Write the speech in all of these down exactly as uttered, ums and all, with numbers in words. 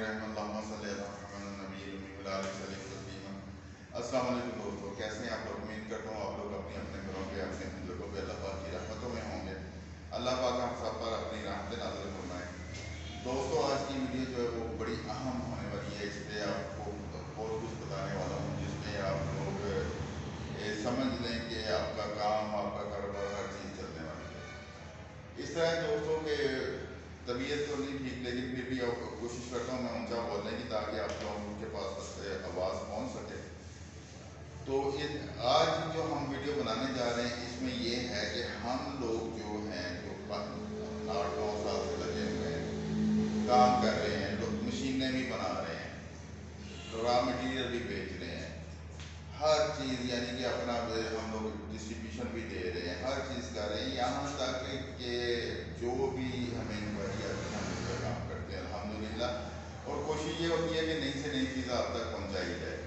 अस्सलाम वालेकुम दोस्तों, कैसे हैं आप लोग। उम्मीद करता हूँ आप लोग अपने अपने घरों पे अपने बुजुर्गों पे अल्लाह पाक की रहमतों में होंगे। अल्लाह पाक हम सब पर अपनी रहमतें नाज़िल फरमाए। दोस्तों, आज की वीडियो जो है वो बड़ी अहम होने वाली है। इस पर आपको बहुत कुछ बताने वाला हूँ जिसमें आप लोग ये समझ लें कि आपका काम, आपका कारोबार, हर चीज़ चलने वाली है। इस तरह दोस्तों के तबीयत तो नहीं ठीक, लेकिन फिर भी अब कोशिश करता हूँ मैं ऊंचा बोलने की, ताकि आप लोगों के पास आवाज़ पहुँच सके। तो इन आज जो हम वीडियो बनाने जा रहे हैं इसमें ये है कि हम लोग जो हैं जो आठ नौ साल से लगे हुए हैं, काम कर रहे हैं, लोग मशीनें भी बना रहे हैं, रॉ मटेरियल भी बेच रहे हैं, हर चीज़ यानी कि अपना हम लोग डिस्ट्रीब्यूशन भी दे रहे हैं, हर चीज़ कर रहे हैं। यहाँ तक कि जो भी हमें इंक्वायरी आती है हम उस पर काम करते हैं अल्हम्दुलिल्लाह। और कोशिश ये होती है कि नई से नई चीज़ आप तक पहुँचाई जाए।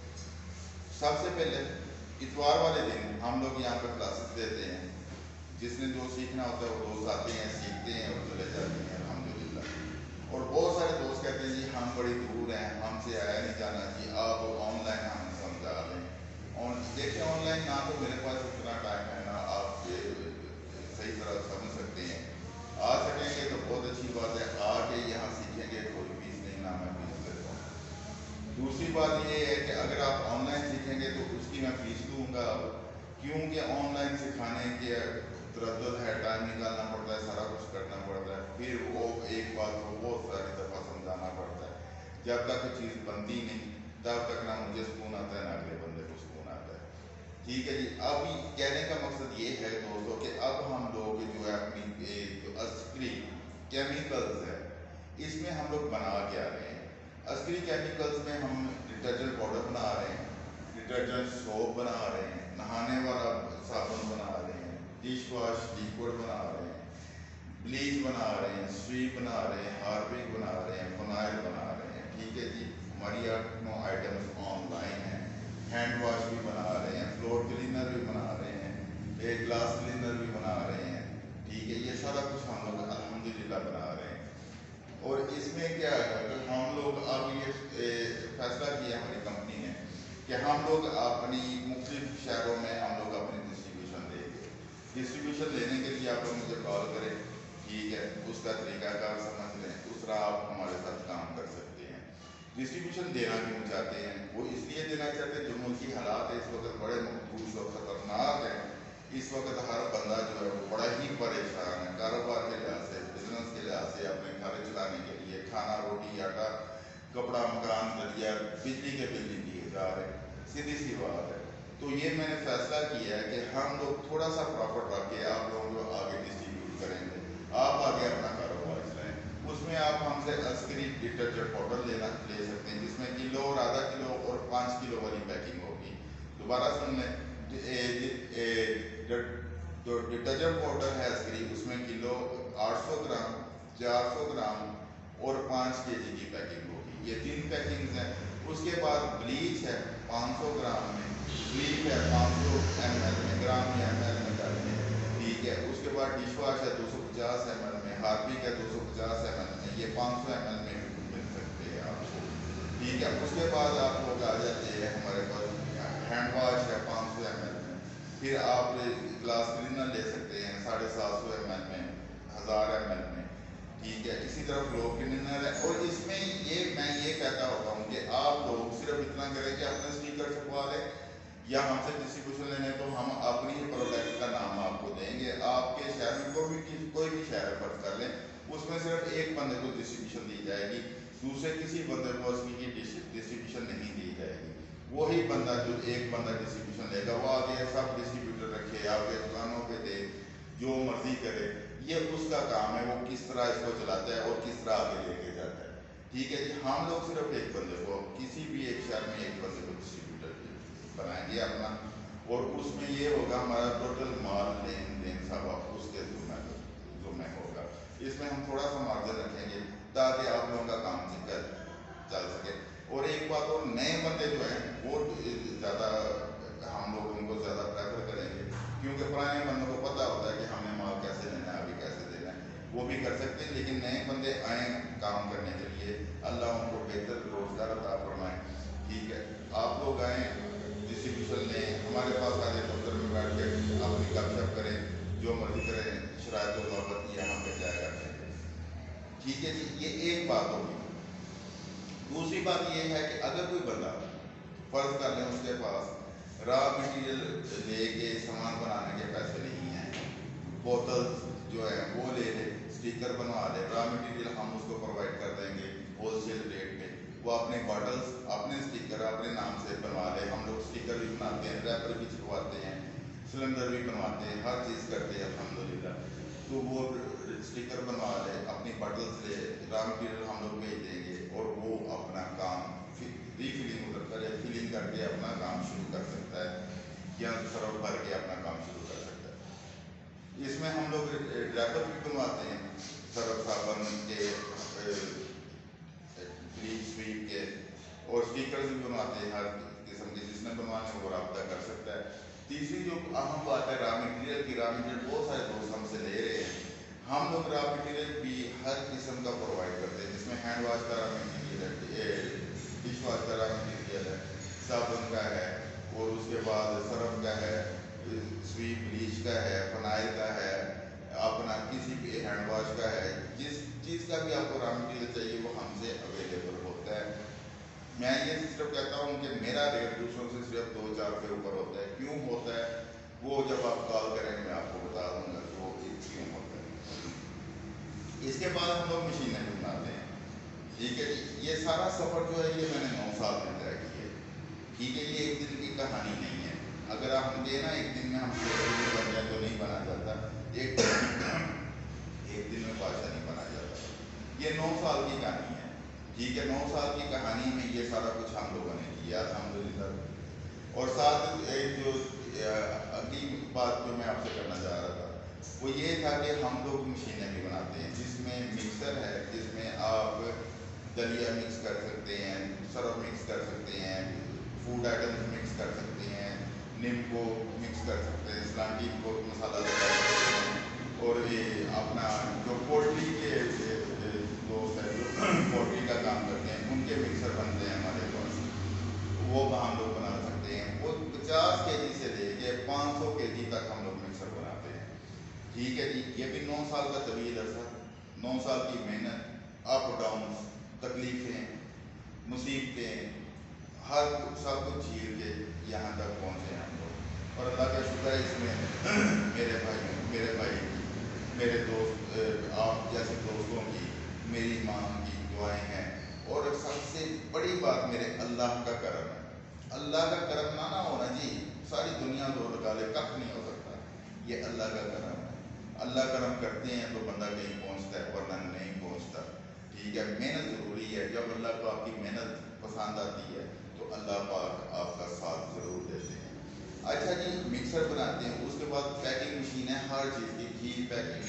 सबसे पहले इतवार वाले दिन हम लोग यहाँ पर क्लासेस देते हैं। जिसने जो सीखना होता है वो दोस्त आते हैं, सीखते हैं और चले जाते हैं अल्हम्दुलिल्लाह। और बहुत सारे दोस्त कहते हैं जी हम बड़ी दूर हैं, हमसे आया नहीं जाना जी, आप ऑनलाइन हम समझा दें। और देखिए ऑनलाइन ना तो मेरे पास उतना टाइम है ना आप ये सही तरह समझ सकते हैं। आ सकेंगे तो बहुत अच्छी बात है, आके यहाँ सीखेंगे, कोई फीस नहीं, ना मैं फीस लेता हूँ। दूसरी बात ये है कि अगर आप ऑनलाइन सीखेंगे तो उसकी मैं फीस लूँगा, क्योंकि ऑनलाइन सिखाने के तरद्दुद है, टाइम निकालना पड़ता है, सारा कुछ करना पड़ता है, फिर वो एक बात को बहुत सारी दफ़ा समझाना पड़ता है। जब तक चीज़ बनती नहीं तब तक ना मुझे सुकून आता है ना अगले बंदे को सुकून आता है। ठीक है जी। अभी कहने का मकसद ये है दोस्तों कि अब हम लोग जो है अपनी जो असली केमिकल्स है इसमें हम लोग बना के आ रहे हैं। असली केमिकल्स में हम डिटर्जेंट पाउडर बना रहे हैं, डिटर्जेंट सोप बना रहे हैं, नहाने वाला साबुन बना रहे हैं, डिश वॉश लिक्विड बना रहे हैं, ब्लीच बना रहे हैं, स्वीप बना रहे हैं, हार्पिक बना रहे हैं, फिनाइल बना रहे हैं। ठीक है जी। हमारी आठ नौ आइटम्स ऑनलाइन हैं। हैंड वॉश भी बना रहे हैं, फ्लोर क्लीनर भी बना रहे हैं, एक ग्लास क्लीनर भी बना रहे हैं। ठीक है, ये सारा कुछ हम लोग अल्हम्दुलिल्लाह बना रहे हैं। और इसमें क्या है कि हम लोग अब ये फैसला किया हमारी कंपनी ने कि हम लोग अपनी मुख्तलिफ शहरों में हम लोग अपनी डिस्ट्रीब्यूशन देंगे। डिस्ट्रीब्यूशन लेने के लिए आप लोग मुझे कॉल करें, ठीक है, उसका तरीकाकार समझ लें, उस तरह आप हमारे साथ काम कर सकते हैं। डिस्ट्रीब्यूशन देना क्यों चाहते हैं, वो इसलिए देना चाहते हैं जो मुल्की हालात है इस वक्त बड़े मखदूश और ख़तरनाक हैं। इस वक्त हर बंदा जो है वो बड़ा ही परेशान है, कारोबार के लिहाज से, बिजनेस के लिहाज से, अपने घर चलाने के लिए, खाना रोटी आटा कपड़ा मकान दरिया बिजली के बिल नहीं दिए जा रहे, सीधी सी बात है। तो ये मैंने फैसला किया है कि हम लोग थोड़ा सा प्रॉफिट रख के आप लोगों को आगे डिस्ट्रीब्यूट करेंगे, आप आगे अपना कारोबार चलाएं। उसमें आप हमसे असली डिटर्जेंट पाउडर लेना ले सकते हैं जिसमें किलो और आधा किलो और पाँच किलो वाली पैकिंग होगी। दोबारा सुन लें, जो डिटर्जेंट पाउडर है असली उसमें किलो आठ सौ ग्राम, चार सौ ग्राम और पाँच के जी की पैकिंग होगी। ये तीन पैकिंग्स हैं। उसके बाद ब्लीच है पाँच सौ ग्राम में, ब्लीच है पाँच सौ एम एल में, ग्राम या एम एल में करते हैं। ठीक है। उसके बाद डिश वॉश है दो सौ पचास एम एल में, हार्पिक है दो सौ पचास एम एल में, ये पाँच सौ एम एल में भी मिल सकते हैं आपको। ठीक है। उसके बाद आप लोग आ जाते हैं हमारे पास हैंड वॉश है पाँच सौ एम एल में, फिर आप ग्लास क्लीनर ले सकते हैं साढ़े सात सौ एम एल में, हज़ार एम एल में। ठीक है। इसी तरह फ्लोर क्लीनर है। और इसमें ये मैं ये कहता होता हूँ कि आप लोग सिर्फ इतना करें कि अपने स्पीकर छपवा लें या हमसे डिस्ट्रीब्यूशन लेने तो हम अपनी ही प्रोडक्ट का नाम आपको देंगे। आपके शहर में कोई भी कोई भी शहर फर्ज कर लें, उसमें सिर्फ एक बंदे को डिस्ट्रीब्यूशन दी जाएगी, दूसरे किसी बंदे को उसकी डिस्ट्रीब्यूशन नहीं दी जाएगी। वही बंदा जो एक बंदा डिस्ट्रीब्यूशन लेगा वो आगे सब डिस्ट्रीब्यूटर रखे, आपके दुकानों पे दे, जो मर्जी करे, ये उसका काम है, वो किस तरह इसको चलाता है और किस तरह आगे लेके जाता है। ठीक है जी। हम लोग सिर्फ एक बंदे को किसी भी एक शहर में एक बंदे को डिस्ट्रीब्यूटर बनाएंगे अपना, और उसमें ये होगा हमारा टोटल माल लेन देन सब उसके जुम्मे होगा। इसमें हम थोड़ा सा मार्जिन रखेंगे ताकि आप लोगों का काम चल सके। और एक बात और, नए बंदे जो हैं वो ज़्यादा हम लोग उनको ज़्यादा प्रेफर करेंगे, क्योंकि पुराने बंदों को पता होता है कि हमने माल कैसे लेना है, अभी कैसे देना है, वो भी कर सकते हैं। लेकिन नए बंदे आए काम करने के लिए अल्लाह उनको बेहतर रोजगार अता फरमाए। ठीक है, आप लोग आएँ, डिस्ट्रीब्यूशन लें, हमारे पास आ जाए, दफ्तर में बैठ के अपनी गपशप करें, जो मर्जी करें, शरायत और मोहब्बत यहाँ पे जाया करते हैं। ठीक है जी, ये एक बात होगी। दूसरी बात ये है कि अगर कोई बंदा फर्ज कर लें उसके पास रॉ मटेरियल लेके सामान बनाने के पैसे नहीं हैं, बोतल जो है वो ले ले, स्टिकर बनवा ले, रॉ मटेरियल हम उसको प्रोवाइड कर देंगे होलसेल रेट पे, वो अपने बॉटल्स अपने स्टिकर अपने नाम से बनवा ले। हम लोग स्टिकर भी बनाते हैं, रैपर भी छपवाते हैं, सिलेंडर भी बनवाते हैं, हर चीज़ करते हैं अल्हम्दुलिल्लाह। तो वो स्टिकर बनवा ले, अपनी बॉटल्स ले, रॉ मटेरियल हम लोग भेज देंगे और वो अपना काम रीफिलिंग उधर करे, फिलिंग करके अपना काम शुरू कर सकता है या सरफ भर के अपना काम शुरू कर सकता है। इसमें हम लोग रैपर भी बनवाते हैं, सरफ साबन के, ब्लीच स्वीप के, और स्टिकर्स भी बनवाते हैं हर किस्म के, जिसने बनवाने वो रब्ता कर सकता है। तीसरी जो अहम बात है रॉ मटेरियल की, रॉ मटेरियल बहुत सारे दोस्त हमसे ले रहे हैं, हम लोग रॉ मटेरियल भी हर किस्म का प्रोवाइड करते हैं, जिसमें हैंड वाश का रॉ मटेरियल है, डिश वाश का रॉ मटेरियल है, साबुन का है, और उसके बाद सरफ का है, स्वीप ब्लीच का है, फनाइल का है, अपना किसी भी हैंड वाश का है, जिस चीज़ का भी आपको रॉ मटेरियल चाहिए वो हमसे अवेलेबल होता है। मैं ये सिर्फ कहता हूँ कि मेरा रेट दूसरों से सिर्फ दो चार के ऊपर होता है। क्यों होता है वो जब आप कॉल करेंगे मैं आपको बता दूंगा कि वो क्यों होता है। इसके बाद हम लोग मशीनें भी बनाते हैं। ठीक है जी, ये सारा सफ़र जो है ये मैंने नौ साल में तय की है। ठीक है, ये एक दिन की कहानी नहीं है। अगर आप हम ना एक दिन में हम बन जाए तो नहीं बना जाता, एक एक दिन में बादशाह नहीं बना जाता। ये नौ साल की कहानी है। ठीक है, नौ साल की कहानी में ये सारा कुछ हम लोगों ने किया अल्हम्दुलिल्लाह। और साथ एक जो अगली बात जो मैं आपसे करना चाह रहा था वो ये था कि हम लोग मशीनें भी बनाते हैं, जिसमें मिक्सर है, जिसमें आप दलिया मिक्स कर सकते हैं, सरफ मिक्स कर सकते हैं, फूड आइटम्स मिक्स कर सकते हैं, नींबू मिक्स कर सकते हैं, सलांटी को मसाला लगा सकते हैं, और ये अपना जो पोल्ट्री के दोस्त है जो पोल्ट्री का काम करते हैं उनके मिक्सर बनते हैं हमारे पास, वो हम लोग बना सकते हैं। वो पचास के जी से लेके पाँच सौ के जी तक हम लोग मिक्सर बनाते हैं। ठीक है जी, ये भी नौ साल का तवील अर्सा, नौ साल की मेहनत, अप डाउन, तकलीफ़ें, मुसीबतें, हर सब कुछ झील के यहाँ तक पहुँचे हम लोग। और अल्लाह का शुक्र है इसमें मेरे भाई मेरे भाई मेरे दोस्त, आप जैसे दोस्तों की, मेरी माँ की दुआएं हैं, और सबसे बड़ी बात मेरे अल्लाह का करम है। अल्लाह का करम ना ना होना जी, सारी दुनिया दो लगा ले कख नहीं हो सकता, ये अल्लाह का करम है। अल्लाह करम करते हैं तो बंदा कहीं पहुँचता है, वरना नहीं पहुँचता। ठीक है, मेहनत ज़रूरी है। जब अल्लाह को आपकी मेहनत पसंद आती है तो अल्लाह पाक आपका साथ ज़रूर देते हैं। अच्छा जी, मिक्सर बनाते हैं, उसके बाद पैकिंग मशीन है हर चीज़ की, घी packing,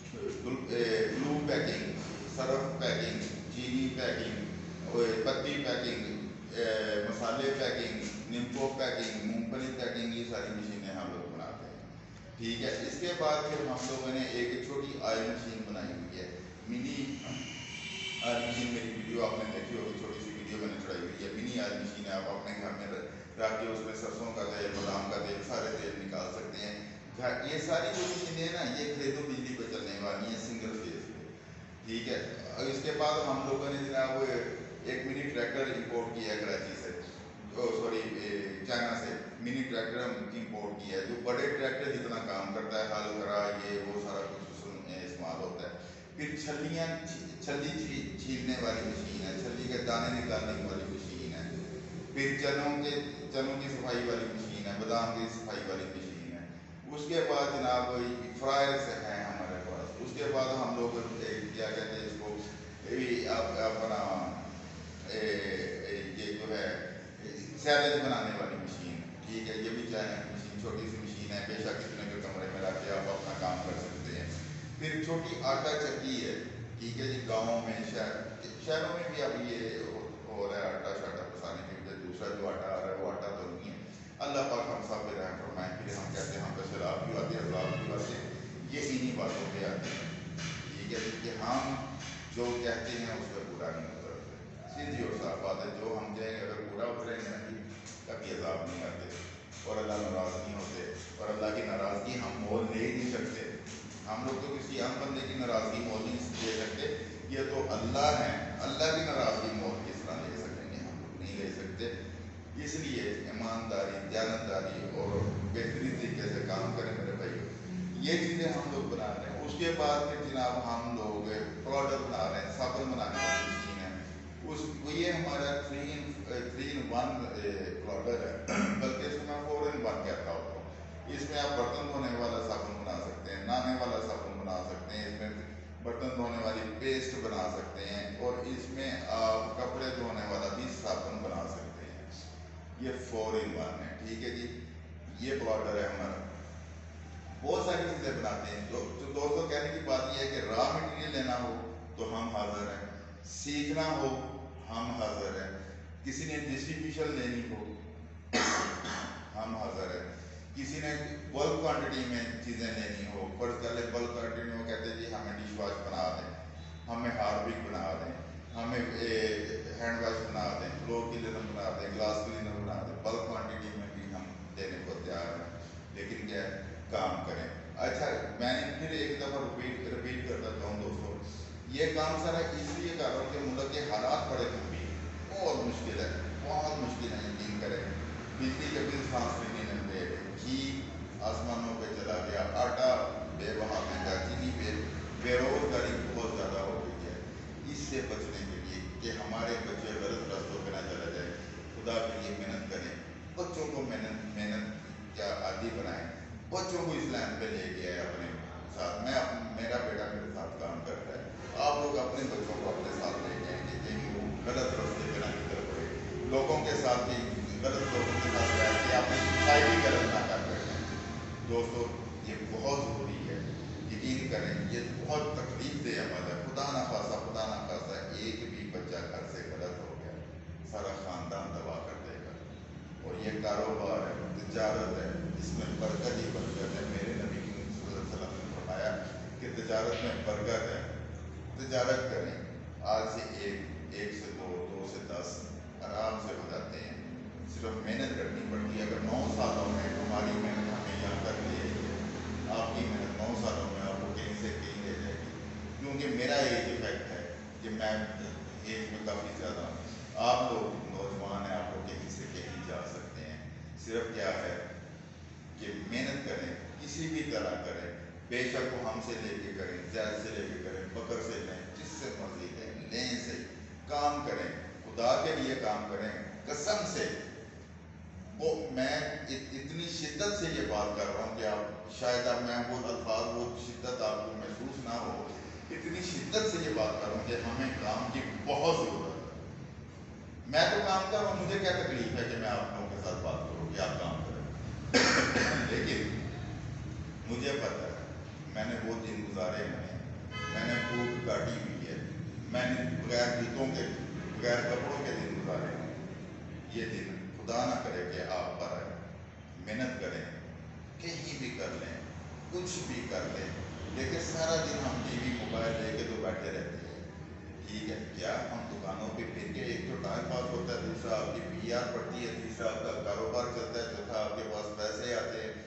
glue packing, surf packing, चीनी पैकिंग, पत्ती पैकिंग, मसाले पैकिंग, नींबू पैकिंग, मूंगफली पैकिंग, ये सारी मशीनें हम लोग बनाते हैं। ठीक है, इसके बाद फिर हम लोगों ने एक छोटी ऑयल मशीन बनाई हुई है, मिनी ऑयल मशीन। मेरी वीडियो आपने देखी होगी, छोटी सी वीडियो मैंने चढ़ाई हुई है, मिनी ऑयल मशीन है। आप अपने घर में रख के उसमें सरसों का तेल, बादाम का तेल, सारे तेल निकाल सकते हैं। ये सारी जो मशीनें ना ये घरेलू बिजली पर चलने वाली हैं, सिंगल फेज पे। ठीक है, और इसके बाद हम लोगों ने जनाब एक मिनी ट्रैक्टर इंपोर्ट किया है कराची से, सॉरी चाइना से, मिनी ट्रैक्टर हम इंपोर्ट किया है जो बड़े ट्रैक्टर जितना काम करता है, हल करा ये वो सारा कुछ उसमें इस्तेमाल होता है। फिर छलियाँ छली छीलने वाली मशीन है, छली के दाने निकालने वाली मशीन है। फिर चनों के चनों की सफाई वाली मशीन है, बादाम की सफाई वाली मशीन है। उसके बाद जनाब फ्रायर है हमारे पास। उसके बाद हम लोग क्या कहते हैं इसको, आप अपना ये जो है सैलेड बनाने वाली मशीन। ठीक है, ये भी चाइना की मशीन, छोटी सी मशीन है, बेशक कितने के कमरे में रख के आप अपना काम कर सकते हैं। फिर छोटी आटा चक्की है। ठीक है जी, गाँव में, शहर शहरों में भी अब ये हो रहा है आटा शाटा पसाने के लिए। दूसरा जो आटा आ रहा है वो आटा तो नहीं है। अल्लाह पाक हम सब पे रहम फरमाए। फिर हम कहते हैं हम पे सैलाब भी आते हैं, अज़ाब भी आते हैं, ये इन्हीं बातों पे आते हैं। ठीक है जी, कि हम जो कहते हैं उस पर बुरा नहीं उतरते। رہیں گے نا جی کبھی عذاب نہیں آتے اور اللہ ناراض نہیں ہوتے، اور اللہ کی ناراضگی ہم مول لے ہی نہیں سکتے. ہم لوگ تو کسی عام بندے کی ناراضگی مول نہیں لے سکتے، یہ تو اللہ ہیں، اللہ کی ناراضگی مول کس طرح لے سکیں گے؟ ہم لوگ نہیں لے سکتے. اس لیے ایمانداری، دیانتداری اور بہترین طریقے سے کام کریں میرے بھائی. یہ چیزیں ہم لوگ بنا رہے ہیں. اس کے بعد پھر جناب ہم لوگ پروڈکٹ بنا رہے ہیں، صابن بنانے والی مشین ہے. اس یہ ہمارا three in three in one product ہے، بلکہ اس کو میں فور ان ون کہتا ہوں. اس میں آپ برتن دھونے والا صابن بنا سکتے ہیں، نہانے والا صابن بنا سکتے ہیں، اس میں برتن دھونے والی پیسٹ بنا سکتے ہیں، اور اس میں آپ کپڑے دھونے والا بھی صابن بنا سکتے ہیں. یہ فور ان ون ہے. ٹھیک ہے جی، یہ پروڈکٹ ہے ہمارا. بہت ساری چیزیں بناتے ہیں. جو دوستوں کہنے کی بات یہ ہے کہ را مٹیریل لینا ہو تو ہم حاضر ہیں، سیکھنا ہو ہم حاضر ہیں، کسی نے ڈسٹریبیوشن لینی ہو ہم حاضر ہیں، کسی نے بلک کوانٹٹی میں چیزیں لینی ہو، فرض کر لے بلک کوانٹٹی میں وہ کہتے ہیں جی ہمیں ڈش واش بنا دیں، ہمیں ہارپک بنا دیں، ہمیں ہینڈ واش بنا دیں، فلور کلینر بنا دیں، گلاس کلینر بنا دیں. بلک کوانٹٹی میں بھی ہم دینے کو تیار ہیں، لیکن کیا ہے کام کریں. اچھا میں نے پھر ایک دفعہ رپیٹ رپیٹ کر دیتا ہوں دوستوں، یہ کام سارا اس لیے کر رہا ہوں کہ ملک کے حالات بڑے گمبھیر، بہت مشکل ہے، بہت مشکل ہے. یقین کریں بجلی کے بل سانس لینے نہیں دے رہے، گھی آسمانوں پہ چلا گیا، آٹا بے بہا مہنگا، چینی پہ بے روزگاری بہت زیادہ ہو گئی ہے. اس سے بچنے کے لیے کہ ہمارے بچے غلط راستوں پہ نہ چلا جائے، خدا کے لیے محنت کریں. بچوں کو محنت محنت کا عادی بنائیں. بچوں کو اس لائن پہ لے گیا ہے اپنے ساتھ. میں میرا بیٹا میرے ساتھ کام کرتا ہے. آپ لوگ اپنے بچوں کو اپنے ساتھ لے کے آئیں گے کہیں وہ غلط راستے پہ نہ نکل پڑے، لوگوں کے ساتھ بھی غلط لوگوں کے ساتھ بیٹھ کے اپنی سوسائٹی غلط نہ کر بیٹھیں. دوستو یہ بہت ضروری ہے. یقین کریں یہ بہت تکلیف دہ عمل ہے. خدا نہ خواستہ خدا نہ خواستہ ایک بھی بچہ گھر سے غلط ہو گیا سارا خاندان تباہ کر دے گا. اور یہ کاروبار ہے، تجارت ہے، اس میں برکت ہی برکت ہے. میرے نبی صلی اللہ علیہ وسلم نے فرمایا کہ تجارت میں برکت ہے، تجارت کریں. آج سے ایک ایک سے دو دو سے دس آرام سے ہو جاتے ہیں. صرف محنت کرنی پڑتی ہے. اگر نو سالوں میں ہماری محنت ہمیں یہاں تک لے آئی ہے، آپ کی محنت نو سالوں میں آپ کو کہیں سے کہیں لے جائے گی. کیونکہ میرا ایج افیکٹ ہے کہ میں ایج میں کافی زیادہ ہوں. آپ لوگ نوجوان ہیں، آپ لوگ کہیں سے کہیں جا سکتے ہیں. صرف کیا ہے کہ محنت کریں، کسی بھی طرح کریں، بے شک وہ ہم سے لے کے کریں، زیادہ سے لے کے کریں، بکر سے لیں، جس سے مرضی لیں، لیں سے کام کریں، خدا کے لیے کام کریں قسم سے. وہ میں اتنی شدت سے یہ بات کر رہا ہوں کہ آپ شاید اب میں وہ الفاظ وہ شدت آپ کو محسوس نہ ہو. اتنی شدت سے یہ بات کر رہا ہوں کہ ہمیں کام کی بہت ضرورت ہے. میں تو کام کر رہا ہوں، مجھے کیا تکلیف ہے کہ میں آپ لوگوں کے ساتھ بات کروں کہ آپ کام کریں. لیکن مجھے پتہ ہے میں نے وہ دن گزارے ہیں، میں نے بھوک کاٹی ہوئی ہے، میں نے بغیر جوتوں کے بغیر کپڑوں کے دن گزارے ہیں. یہ دن خدا نہ کرے کہ آپ پر آئے. محنت کریں، کہیں بھی کر لیں، کچھ بھی کر لیں، لیکن سارا دن ہم ٹی وی موبائل لے کے تو بیٹھے رہتے ہیں. ٹھیک ہے کیا ہم دکانوں پہ پھر کے ایک تو ٹائم پاس ہوتا ہے، دوسرا آپ کی پی آر پڑتی ہے، تیسرا آپ کا کاروبار چلتا ہے، چوتھا آپ کے پاس پیسے آتے ہیں.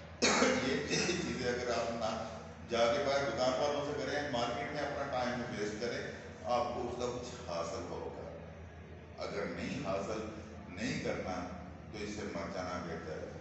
یہ چیزیں اگر آپ نہ جا کے باہر دکان والوں سے کریں، مارکیٹ میں اپنا ٹائم ویسٹ کریں، آپ کو اس کا کچھ حاصل ہوگا. اگر نہیں حاصل نہیں کرنا تو اس سے مر جانا بہتر ہے.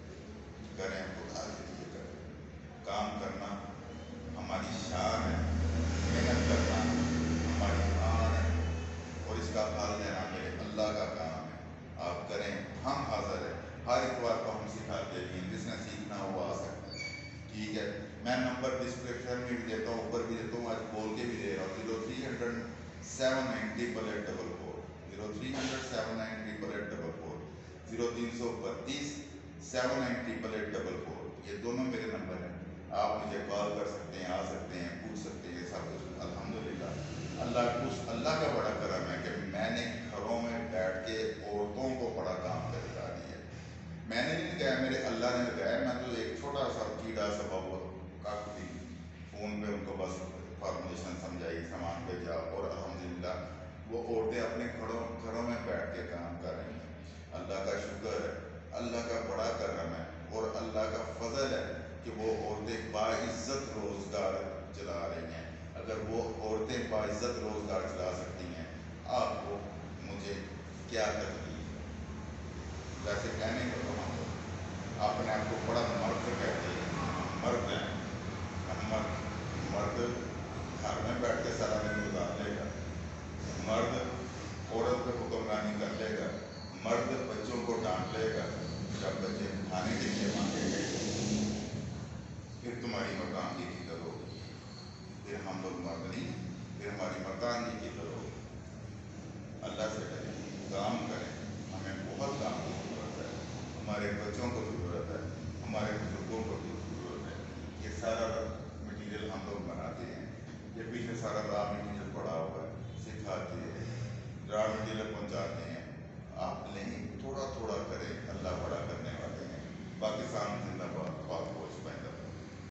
کریں خدا کے لیے کریں. کام کرنا ہماری شان ہے، محنت کرنا ہماری آن ہے، اور اس کا پھل دینا میرے اللہ کا کام ہے. آپ کریں، ہم حاضر ہیں. ہر اتوار کو ہم سکھاتے ہیں، جس نے سیکھنا ہو آ سکتا ہے. ٹھیک ہے میں نمبر ڈسکرپشن میں بھی دیتا ہوں، اوپر بھی دیتا ہوں، آج بول کے بھی دے رہا ہوں. Zero three hundred seven nine triple eight double four zero three hundred seven nine triple eight double four zero تین سو بتیس seven nine triple eight double four. یہ دونوں میرے نمبر ہیں. آپ مجھے کال کر سکتے ہیں، آ سکتے ہیں، پوچھ سکتے ہیں سب کچھ. الحمدللہ اللہ کچھ اللہ کا بڑا کرم ہے کہ میں نے گھروں میں بیٹھ کے عورتوں کو بڑا کام کرتا دیا. میں نے نہیں لگایا، میرے اللہ نے لگایا. میں تو ایک چھوٹا سا کیڑا سا بہت کافی فون پہ ان کو بس فارمولیشن سمجھائی، سامان بھیجا، اور الحمدللہ وہ عورتیں اپنے گھروں گھروں میں بیٹھ کے کام کر رہی ہیں. اگر وہ عورتیں باعزت روزگار چلا سکتی ہیں، آپ کو مجھے کیا تکلیف ہے؟ ویسے کہنے کو تو ہم لوگ اپنے آپ کو بڑا مرد کہتے ہیں، مرد ہیں، ہم مرد مرد گھر میں بیٹھ کے سارا دن گزار لے گا، مرد عورت پہ حکمرانی کر لے گا، مرد بچوں کو ڈانٹ لے گا جب بچے کھانے کے لیے مانگیں گے، پھر تمہاری مردانگی کی کرو، پھر ہم لوگ مرد نہیں، پھر ہماری مردانگی کی کرو۔ اللہ سے ڈریں، کام کریں، ہمیں بہت کام کی ضرورت ہے، ہمارے بچوں کو ضرورت ہے، ہمارے بزرگوں کو ضرورت ہے۔ یہ سارا مٹیریل ہم لوگ بناتے ہیں، یہ پیچھے سارا را مٹیریل پڑا ہوا ہے، سکھاتے ہیں، را مٹیریل پہنچاتے ہیں، آپ نہیں تھوڑا تھوڑا کریں، اللہ بڑا کرنے والے ہیں۔ پاکستان زندہ باد۔